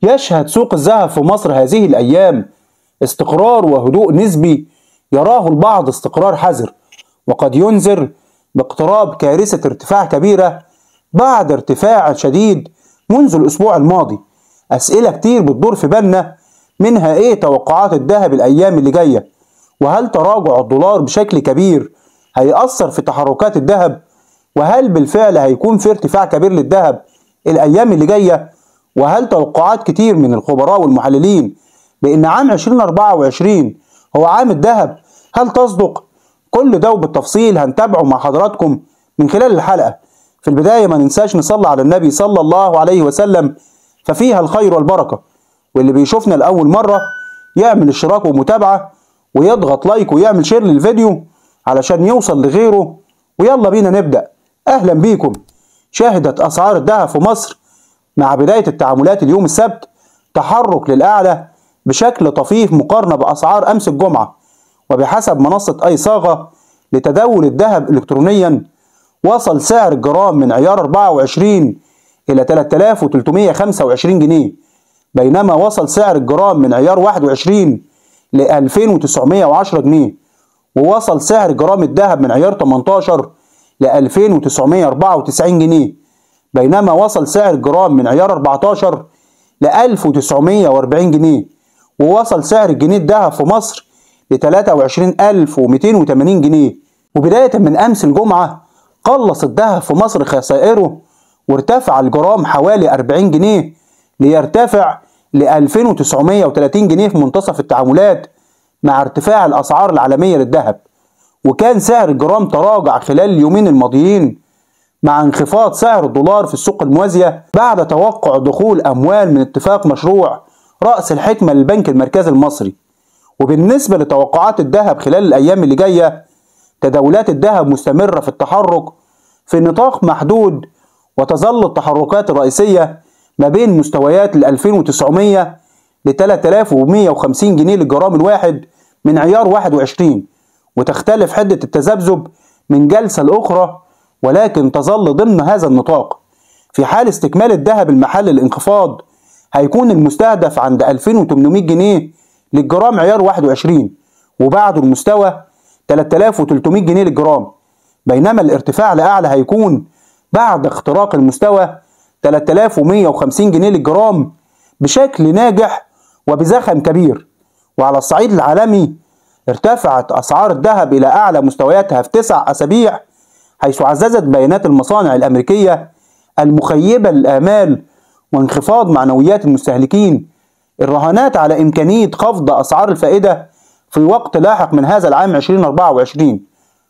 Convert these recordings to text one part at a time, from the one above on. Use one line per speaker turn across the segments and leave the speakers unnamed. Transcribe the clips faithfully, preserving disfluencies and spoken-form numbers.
يشهد سوق الذهب في مصر هذه الأيام استقرار وهدوء نسبي يراه البعض استقرار حذر، وقد ينذر باقتراب كارثة ارتفاع كبيرة بعد ارتفاع شديد منذ الأسبوع الماضي. أسئلة كتير بتدور في بالنا، منها إيه توقعات الذهب الأيام اللي جاية؟ وهل تراجع الدولار بشكل كبير هيأثر في تحركات الذهب؟ وهل بالفعل هيكون في ارتفاع كبير للذهب الأيام اللي جاية؟ وهل توقعات كتير من الخبراء والمحللين بأن عام ألفين وأربعة وعشرين هو عام الذهب هل تصدق؟ كل ده بالتفصيل هنتابعه مع حضراتكم من خلال الحلقة. في البداية ما ننساش نصلي على النبي صلى الله عليه وسلم ففيها الخير والبركة، واللي بيشوفنا لأول مرة يعمل اشتراك ومتابعة ويضغط لايك ويعمل شير للفيديو علشان يوصل لغيره. ويلا بينا نبدأ. أهلا بيكم. شهدت أسعار الذهب في مصر مع بداية التعاملات اليوم السبت تحرك للأعلى بشكل طفيف مقارنة بأسعار أمس الجمعة، وبحسب منصة أي صاغة لتداول الذهب إلكترونيا وصل سعر الجرام من عيار أربعة وعشرين إلى ثلاثة آلاف وثلاثمائة وخمسة وعشرين جنيه، بينما وصل سعر الجرام من عيار واحد وعشرين ل ألفين وتسعمائة وعشرة جنيه، ووصل سعر جرام الذهب من عيار ثمانية عشر ل ألفين وتسعمائة وأربعة وتسعين جنيه، بينما وصل سعر الجرام من عيار أربعة عشر ل ألف وتسعمائة وأربعين جنيه، ووصل سعر الجنيه الذهب في مصر ل ثلاثة وعشرين ألف ومئتين وثمانين جنيه. وبداية من أمس الجمعة قلص الذهب في مصر خسائره وارتفع الجرام حوالي أربعين جنيه ليرتفع ل ألفين وتسعمائة وثلاثين جنيه في منتصف التعاملات مع ارتفاع الأسعار العالمية للذهب. وكان سعر الجرام تراجع خلال اليومين الماضيين مع انخفاض سعر الدولار في السوق الموازية بعد توقع دخول أموال من اتفاق مشروع رأس الحكمة للبنك المركزي المصري. وبالنسبة لتوقعات الذهب خلال الأيام اللي جاية، تداولات الذهب مستمرة في التحرك في نطاق محدود، وتظل التحركات الرئيسية ما بين مستويات ال ألفين وتسعمائة ل ثلاثة آلاف ومئة وخمسين جنيه للجرام الواحد من عيار واحد وعشرين، وتختلف حدة التذبذب من جلسة لأخرى، ولكن تظل ضمن هذا النطاق. في حال استكمال الذهب المحلي الانخفاض هيكون المستهدف عند ألفين وثمانمائة جنيه للجرام عيار واحد وعشرين، وبعده المستوى ثلاثة آلاف وثلاثمائة جنيه للجرام، بينما الارتفاع لأعلى هيكون بعد اختراق المستوى ثلاثة آلاف ومئة وخمسين جنيه للجرام بشكل ناجح وبزخم كبير. وعلى الصعيد العالمي ارتفعت أسعار الذهب إلى أعلى مستوياتها في تسع أسابيع، حيث عززت بيانات المصانع الأمريكية المخيبة للآمال وانخفاض معنويات المستهلكين الرهانات على إمكانية خفض أسعار الفائدة في وقت لاحق من هذا العام ألفين وأربعة وعشرين.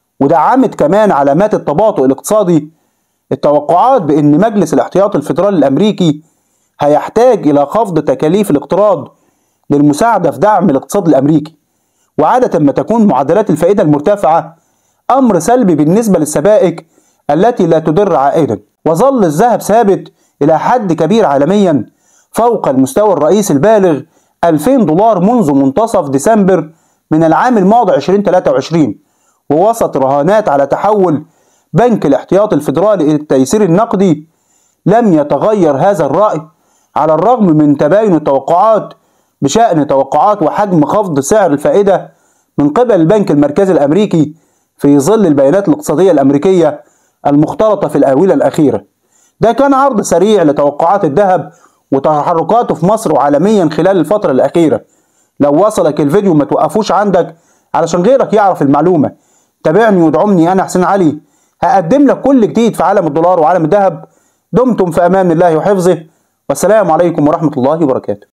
ودعمت كمان علامات التباطؤ الاقتصادي التوقعات بأن مجلس الاحتياط الفيدرالي الأمريكي هيحتاج إلى خفض تكاليف الاقتراض للمساعدة في دعم الاقتصاد الأمريكي. وعادة ما تكون معدلات الفائدة المرتفعة أمر سلبي بالنسبة للسبائك التي لا تدر عائدا. وظل الذهب ثابت إلى حد كبير عالميا فوق المستوى الرئيسي البالغ ألفين دولار منذ منتصف ديسمبر من العام الماضي ألفين وثلاثة وعشرين، ووسط رهانات على تحول بنك الاحتياط الفيدرالي إلى التيسير النقدي. لم يتغير هذا الرأي على الرغم من تباين التوقعات بشأن توقعات وحجم خفض سعر الفائدة من قبل البنك المركزي الأمريكي في ظل البيانات الاقتصادية الأمريكية المختلطة في الآونة الأخيرة. ده كان عرض سريع لتوقعات الذهب وتحركاته في مصر وعالميا خلال الفترة الأخيرة. لو وصلك الفيديو ما توقفوش عندك علشان غيرك يعرف المعلومة. تابعني وادعمني، أنا حسين علي، هقدم لك كل جديد في عالم الدولار وعالم الذهب. دمتم في أمان الله وحفظه، والسلام عليكم ورحمة الله وبركاته.